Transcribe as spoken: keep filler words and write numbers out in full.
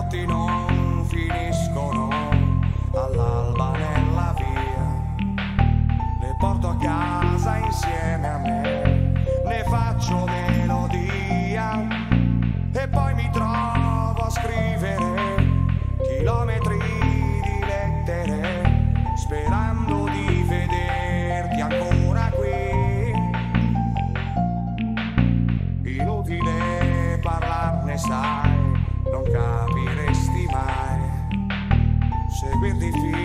notti non finiscono all'alba nella via. Le porto a casa insieme a me, ne faccio melodia e poi mi trovo a scrivere chilometri di lettere, sperando di vederti ancora qui. Inutile parlarne, sai, non capiresti mai, seguirti fino